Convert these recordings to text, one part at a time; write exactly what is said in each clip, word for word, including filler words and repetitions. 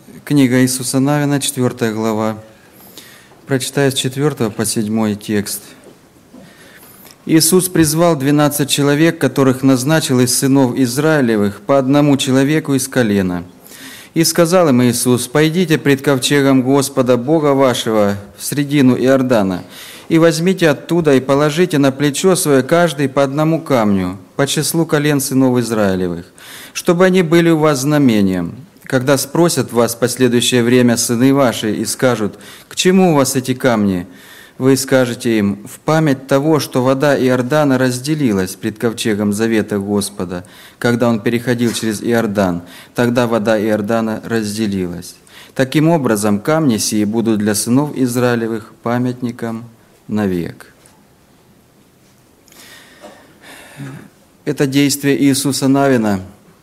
Книга Иисуса Навина, четвёртая глава. Прочитаю с четвёртого по седьмой текст. Иисус призвал двенадцать человек, которых назначил из сынов Израилевых по одному человеку из колена. И сказал им Иисус: «Пойдите пред ковчегом Господа Бога вашего в средину Иордана, и возьмите оттуда и положите на плечо свое каждый по одному камню, по числу колен сынов Израилевых, чтобы они были у вас знамением. Когда спросят вас в последующее время сыны ваши и скажут: к чему у вас эти камни? Вы скажете им: в память того, что вода Иордана разделилась пред ковчегом завета Господа, когда он переходил через Иордан, тогда вода Иордана разделилась. Таким образом, камни сии будут для сынов Израилевых памятником навек». Это действие Иисуса Навина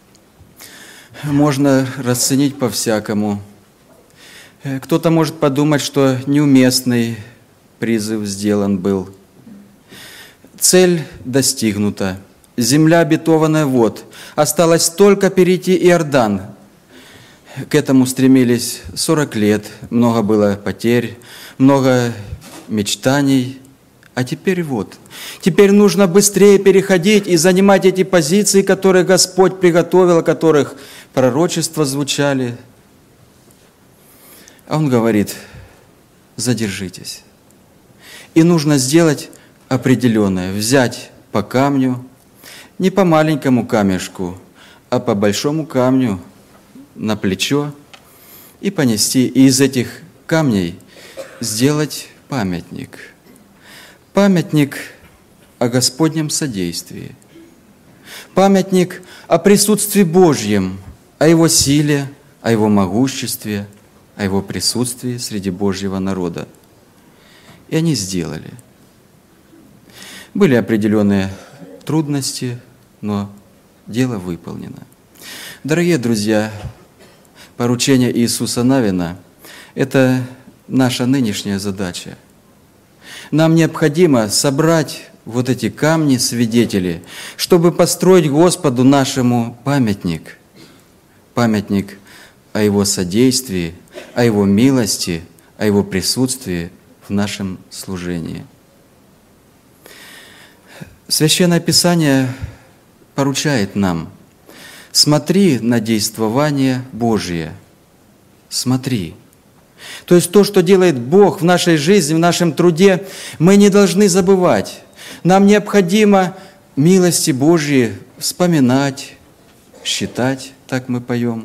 можно расценить по-всякому. Кто-то может подумать, что неуместный призыв сделан был. Цель достигнута. Земля обетованная вот. Осталось только перейти Иордан. К этому стремились сорок лет. Много было потерь, много мечтаний. А теперь вот. Теперь нужно быстрее переходить и занимать эти позиции, которые Господь приготовил, о которых пророчества звучали. А Он говорит: задержитесь. И нужно сделать определенное, взять по камню, не по маленькому камешку, а по большому камню на плечо и понести, и из этих камней сделать памятник. Памятник о Господнем содействии. Памятник о присутствии Божьем, о Его силе, о Его могуществе, о Его присутствии среди Божьего народа. И они сделали. Были определенные трудности, но дело выполнено. Дорогие друзья, поручение Иисуса Навина – это наша нынешняя задача. Нам необходимо собрать вот эти камни, свидетели, чтобы построить Господу нашему памятник. Памятник о Его содействии, о Его милости, о Его присутствии в нашем служении. Священное Писание поручает нам: смотри на действование Божие. Смотри. То есть то, что делает Бог в нашей жизни, в нашем труде, мы не должны забывать. Нам необходимо милости Божьи вспоминать, считать, так мы поем.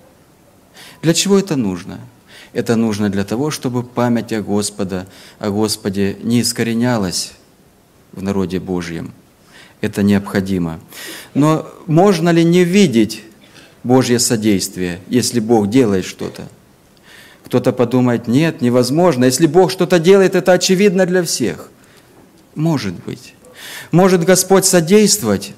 Для чего это нужно? Это нужно для того, чтобы память о Господе, о Господе не искоренялась в народе Божьем. Это необходимо. Но можно ли не видеть Божье содействие, если Бог делает что-то? Кто-то подумает: нет, невозможно. Если Бог что-то делает, это очевидно для всех. Может быть. Может Господь содействовать,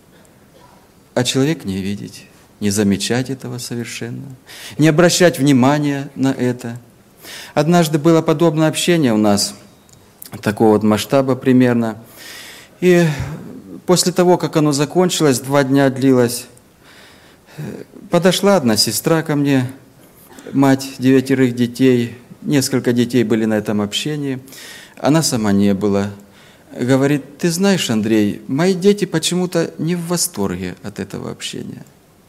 а человек не видеть, не замечать этого совершенно, не обращать внимания на это. Однажды было подобное общение у нас, такого вот масштаба примерно. И после того, как оно закончилось, два дня длилось, подошла одна сестра ко мне, мать девятерых детей, несколько детей были на этом общении, она сама не была. Говорит: ты знаешь, Андрей, мои дети почему-то не в восторге от этого общения.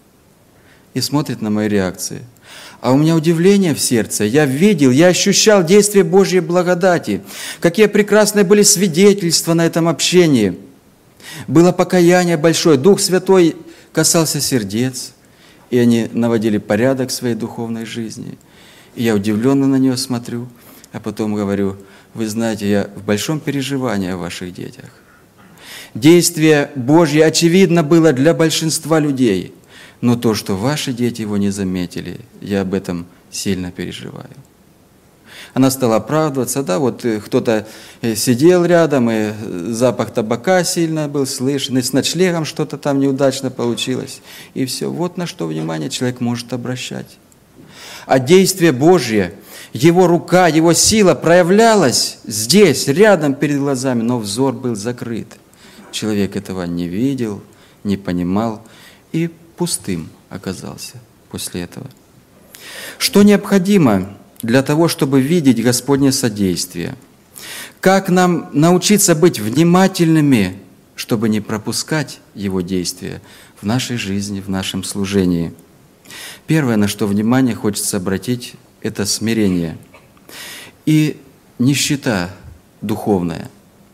И смотрит на мои реакции. А у меня удивление в сердце. Я видел, я ощущал действие Божьей благодати. Какие прекрасные были свидетельства на этом общении. Было покаяние большое. Дух Святой касался сердец. И они наводили порядок в своей духовной жизни. И я удивленно на нее смотрю, а потом говорю: вы знаете, я в большом переживании о ваших детях. Действие Божье очевидно было для большинства людей, но то, что ваши дети его не заметили, я об этом сильно переживаю. Она стала оправдываться: да, вот кто-то сидел рядом, и запах табака сильно был слышен, и с ночлегом что-то там неудачно получилось. И все, вот на что внимание человек может обращать. А действие Божье, Его рука, Его сила проявлялась здесь, рядом перед глазами, но взор был закрыт. Человек этого не видел, не понимал и пустым оказался после этого. Что необходимо для того, чтобы видеть Господне содействие? Как нам научиться быть внимательными, чтобы не пропускать Его действия в нашей жизни, в нашем служении? Первое, на что внимание хочется обратить, это смирение и нищета духовная.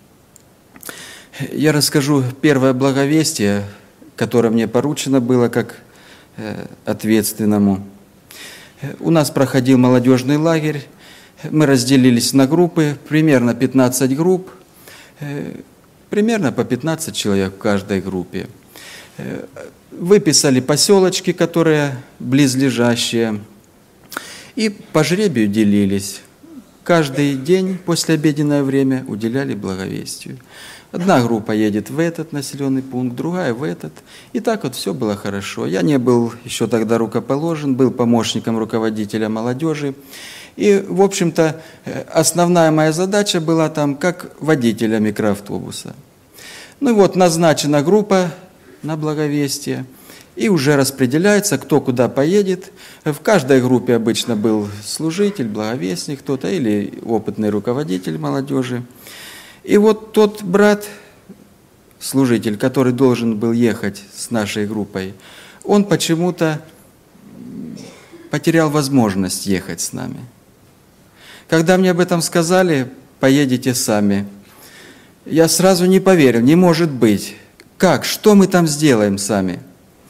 Я расскажу первое благовестие, которое мне поручено было как ответственному. У нас проходил молодежный лагерь, мы разделились на группы, примерно пятнадцать групп, примерно по пятнадцать человек в каждой группе. Выписали поселочки, которые близлежащие, и по жребию делились. Каждый день после обеденное время уделяли благовестию. Одна группа едет в этот населенный пункт, другая в этот. И так вот все было хорошо. Я не был еще тогда рукоположен, был помощником руководителя молодежи. И, в общем-то, основная моя задача была там как водителя микроавтобуса. Ну и вот назначена группа на благовестие, и уже распределяется, кто куда поедет. В каждой группе обычно был служитель, благовестник кто-то или опытный руководитель молодежи. И вот тот брат, служитель, который должен был ехать с нашей группой, он почему-то потерял возможность ехать с нами. Когда мне об этом сказали, поедете сами, я сразу не поверил, не может быть. Как? Что мы там сделаем сами?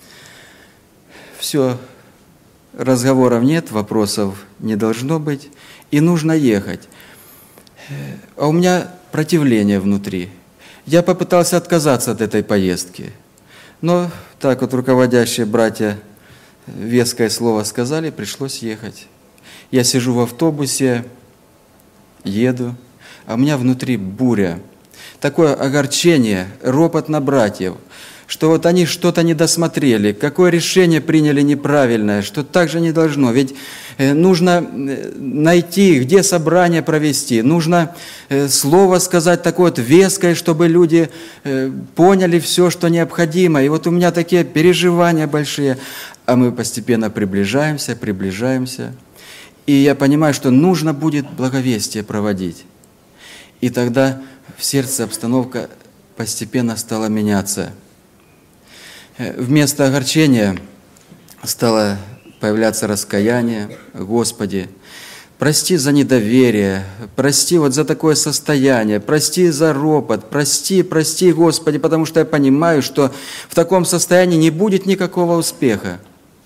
Все, разговоров нет, вопросов не должно быть, и нужно ехать. А у меня противление внутри. Я попытался отказаться от этой поездки, но так вот руководящие братья веское слово сказали, пришлось ехать. Я сижу в автобусе, еду, а у меня внутри буря. Такое огорчение, ропот на братьев, что вот они что-то не досмотрели, какое решение приняли неправильное, что так же не должно. Ведь нужно найти, где собрание провести, нужно слово сказать такое вот веское, чтобы люди поняли все, что необходимо. И вот у меня такие переживания большие, а мы постепенно приближаемся, приближаемся. И я понимаю, что нужно будет благовестие проводить. И тогда в сердце обстановка постепенно стала меняться. Вместо огорчения стало появляться раскаяние. Господи, прости за недоверие, прости вот за такое состояние, прости за ропот, прости, прости, Господи, потому что я понимаю, что в таком состоянии не будет никакого успеха.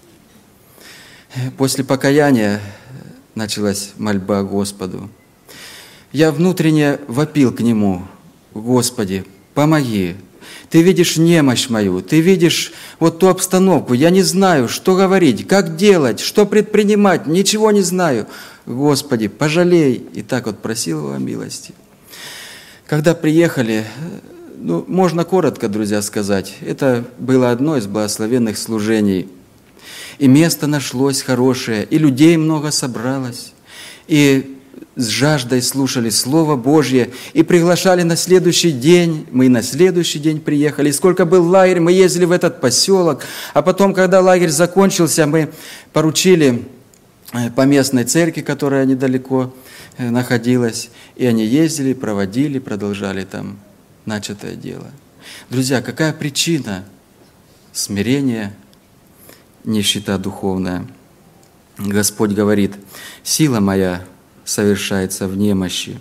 После покаяния началась мольба Господу. Я внутренне вопил к Нему: Господи, помоги. Ты видишь немощь мою, Ты видишь вот ту обстановку. Я не знаю, что говорить, как делать, что предпринимать, ничего не знаю. Господи, пожалей. И так вот просил Его о милости. Когда приехали, ну, можно коротко, друзья, сказать, это было одно из благословенных служений. И место нашлось хорошее, и людей много собралось, и с жаждой слушали Слово Божье и приглашали на следующий день. Мы на следующий день приехали. И сколько был лагерь, мы ездили в этот поселок. А потом, когда лагерь закончился, мы поручили по местной церкви, которая недалеко находилась. И они ездили, проводили, продолжали там начатое дело. Друзья, какая причина смирения, нищета духовная? Господь говорит: «Сила моя совершается в немощи».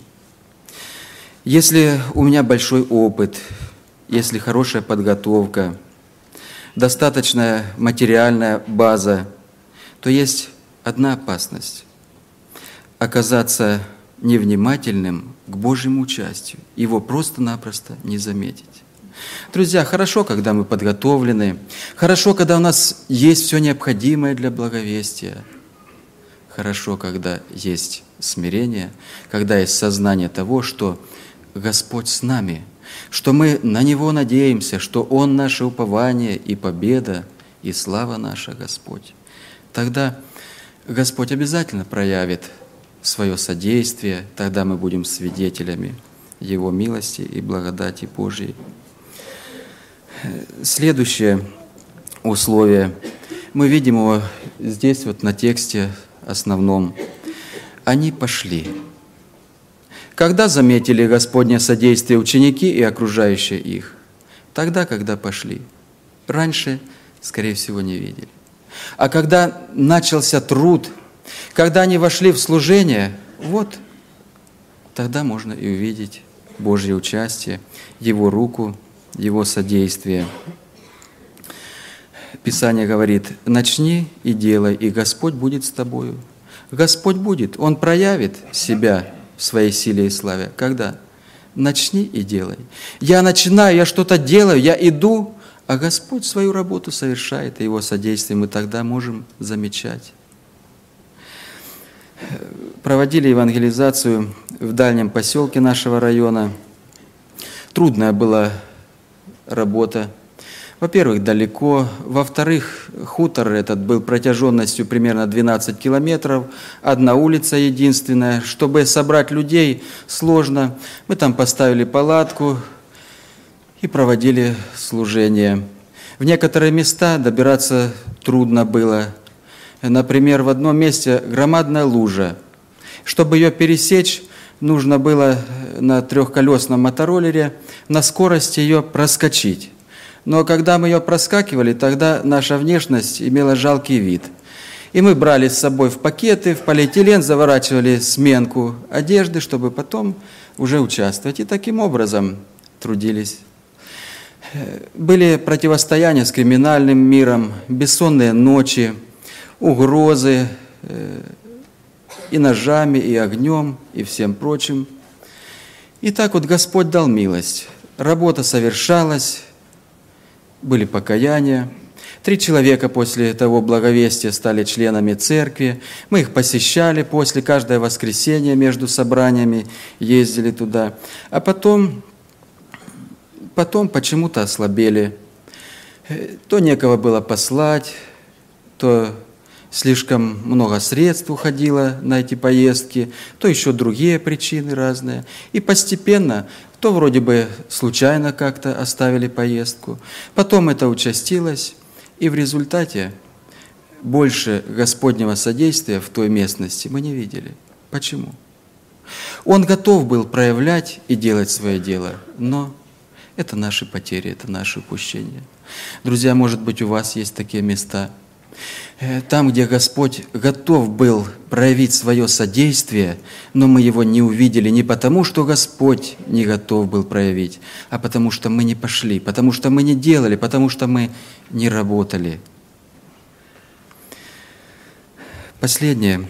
Если у меня большой опыт, если хорошая подготовка, достаточная материальная база, то есть одна опасность – оказаться невнимательным к Божьему участию, его просто-напросто не заметить. Друзья, хорошо, когда мы подготовлены, хорошо, когда у нас есть все необходимое для благовестия, хорошо, когда есть смирение, когда есть сознание того, что Господь с нами, что мы на Него надеемся, что Он наше упование и победа, и слава наша, Господь. Тогда Господь обязательно проявит свое содействие, тогда мы будем свидетелями Его милости и благодати Божьей. Следующее условие. Мы видим его здесь вот на тексте основном. Они пошли. Когда заметили Господне содействие ученики и окружающие их? Тогда, когда пошли. Раньше, скорее всего, не видели. А когда начался труд, когда они вошли в служение, вот тогда можно и увидеть Божье участие, Его руку, Его содействие. Писание говорит: «Начни и делай, и Господь будет с тобою». Господь будет, Он проявит себя в своей силе и славе. Когда? Начни и делай. Я начинаю, я что-то делаю, я иду, а Господь свою работу совершает, и Его содействие мы тогда можем замечать. Проводили евангелизацию в дальнем поселке нашего района. Трудная была работа. Во-первых, далеко. Во-вторых, хутор этот был протяженностью примерно двенадцать километров. Одна улица единственная. Чтобы собрать людей, сложно. Мы там поставили палатку и проводили служение. В некоторые места добираться трудно было. Например, в одном месте громадная лужа. Чтобы ее пересечь, нужно было на трехколесном мотороллере на скорости ее проскочить. Но когда мы ее проскакивали, тогда наша внешность имела жалкий вид. И мы брали с собой в пакеты, в полиэтилен, заворачивали сменку одежды, чтобы потом уже участвовать. И таким образом трудились. Были противостояния с криминальным миром, бессонные ночи, угрозы и ножами, и огнем, и всем прочим. И так вот Господь дал милость. Работа совершалась, были покаяния. Три человека после того благовестия стали членами церкви. Мы их посещали после каждое воскресенье между собраниями, ездили туда. А потом, потом почему-то ослабели. То некого было послать, то слишком много средств уходило на эти поездки, то еще другие причины разные. И постепенно, то вроде бы случайно как-то оставили поездку, потом это участилось, и в результате больше Господнего содействия в той местности мы не видели. Почему? Он готов был проявлять и делать свое дело, но это наши потери, это наши упущения. Друзья, может быть, у вас есть такие места, там, где Господь готов был проявить свое содействие, но мы его не увидели не потому, что Господь не готов был проявить, а потому что мы не пошли, потому что мы не делали, потому что мы не работали. Последнее.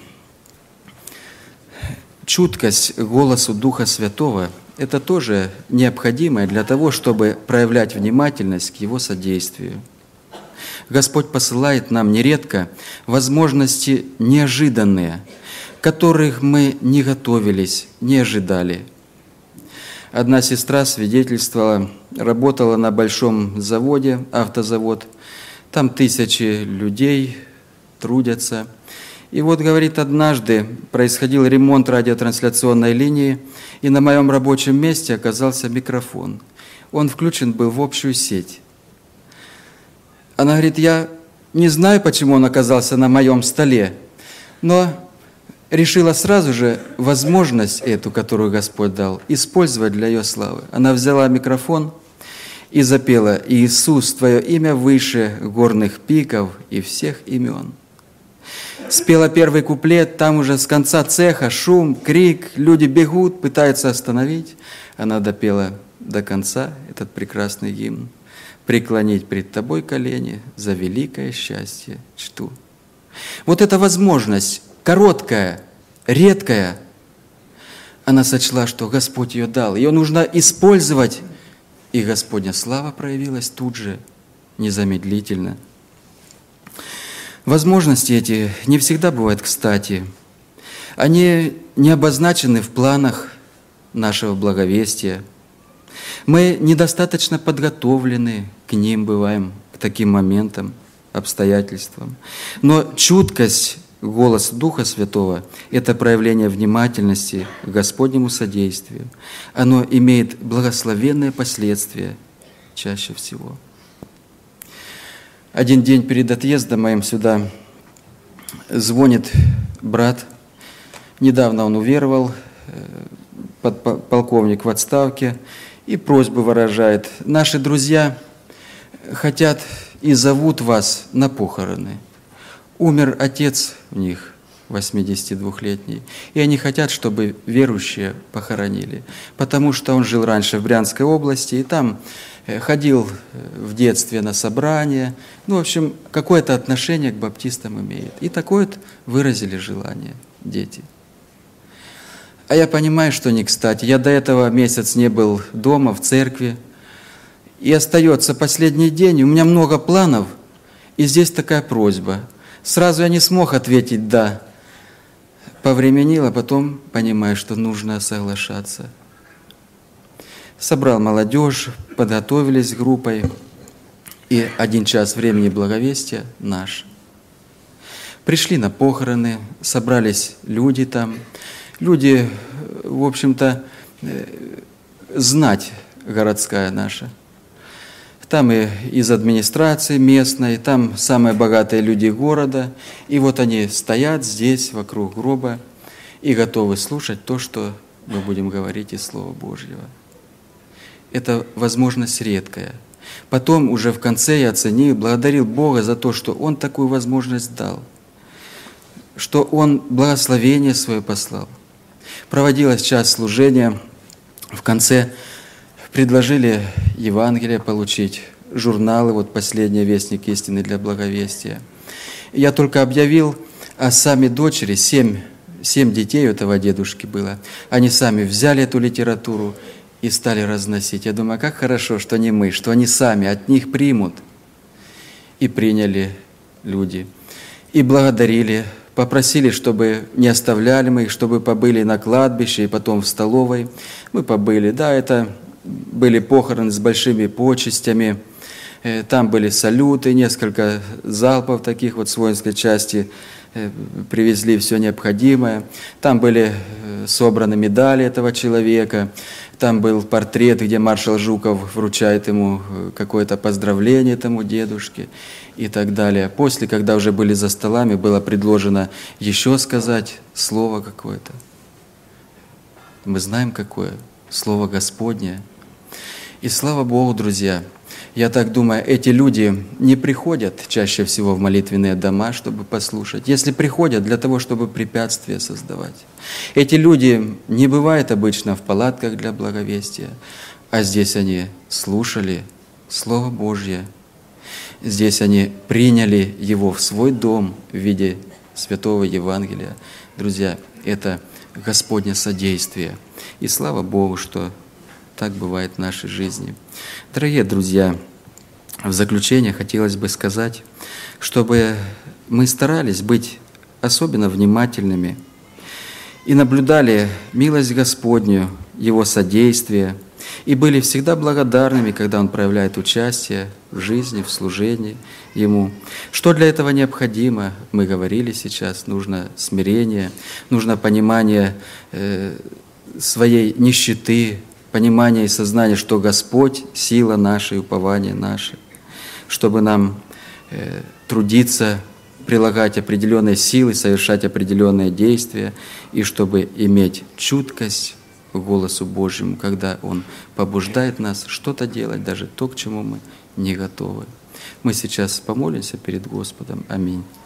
Чуткость к голосу Духа Святого – это тоже необходимое для того, чтобы проявлять внимательность к Его содействию. Господь посылает нам нередко возможности неожиданные, которых мы не готовились, не ожидали. Одна сестра свидетельствовала, работала на большом заводе, автозавод, там тысячи людей трудятся. И вот, говорит, однажды происходил ремонт радиотрансляционной линии, и на моем рабочем месте оказался микрофон. Он включен был в общую сеть. Она говорит: я не знаю, почему он оказался на моем столе, но решила сразу же возможность эту, которую Господь дал, использовать для ее славы. Она взяла микрофон и запела: «Иисус, Твое имя выше горных пиков и всех имен». Спела первый куплет, там уже с конца цеха шум, крик, люди бегут, пытаются остановить. Она допела до конца этот прекрасный гимн. «Преклонить пред Тобой колени, за великое счастье чту». Вот эта возможность, короткая, редкая, она сочла, что Господь ее дал. Ее нужно использовать, и Господня слава проявилась тут же, незамедлительно. Возможности эти не всегда бывают кстати. Они не обозначены в планах нашего благовестия. Мы недостаточно подготовлены к ним бываем, к таким моментам, обстоятельствам. Но чуткость, голос Духа Святого – это проявление внимательности к Господнему содействию. Оно имеет благословенные последствия чаще всего. Один день перед отъездом моим сюда звонит брат, недавно он уверовал, подполковник в отставке, и просьбу выражает. Наши друзья хотят и зовут вас на похороны. Умер отец у них, восьмидесятидвухлетний, и они хотят, чтобы верующие похоронили, потому что он жил раньше в Брянской области, и там ходил в детстве на собрания, ну, в общем, какое-то отношение к баптистам имеет. И такое вот выразили желание дети. А я понимаю, что не кстати. Я до этого месяц не был дома, в церкви, и остается последний день, у меня много планов, и здесь такая просьба. Сразу я не смог ответить «да». Повременил, а потом понимаю, что нужно соглашаться. Собрал молодежь, подготовились группой, и один час времени благовестия наш. Пришли на похороны, собрались люди там. Люди, в общем-то, знать городская наша. Там и из администрации местной, там самые богатые люди города. И вот они стоят здесь, вокруг гроба, и готовы слушать то, что мы будем говорить из Слова Божьего. Это возможность редкая. Потом уже в конце я оценил, благодарил Бога за то, что Он такую возможность дал, что Он благословение свое послал. Проводилось час служения, в конце предложили Евангелие получить, журналы, вот последний «Вестник истины для благовестия». Я только объявил, а сами дочери, семь, семь детей у этого дедушки было, они сами взяли эту литературу и стали разносить. Я думаю, как хорошо, что не мы, что они сами от них примут. И приняли люди. И благодарили, попросили, чтобы не оставляли мы их, чтобы побыли на кладбище и потом в столовой. Мы побыли. Да, это были похороны с большими почестями. Там были салюты, несколько залпов таких вот с воинской части. Привезли все необходимое. Там были собраны медали этого человека. Там был портрет, где маршал Жуков вручает ему какое-то поздравление этому дедушке и так далее. После, когда уже были за столами, было предложено еще сказать слово какое-то. Мы знаем, какое слово Господне. И слава Богу, друзья, я так думаю, эти люди не приходят чаще всего в молитвенные дома, чтобы послушать. Если приходят, для того, чтобы препятствия создавать. Эти люди не бывают обычно в палатках для благовестия, а здесь они слушали Слово Божье. Здесь они приняли его в свой дом в виде Святого Евангелия. Друзья, это Господне содействие. И слава Богу, что так бывает в нашей жизни. Дорогие друзья, в заключение хотелось бы сказать, чтобы мы старались быть особенно внимательными и наблюдали милость Господню, Его содействие, и были всегда благодарными, когда Он проявляет участие в жизни, в служении Ему. Что для этого необходимо? Мы говорили сейчас, нужно смирение, нужно понимание э, своей нищеты, понимание и сознание, что Господь – сила наша и упование наше, чтобы нам э, трудиться, прилагать определенные силы, совершать определенные действия, и чтобы иметь чуткость к голосу Божьему, когда Он побуждает нас что-то делать, даже то, к чему мы не готовы. Мы сейчас помолимся перед Господом. Аминь.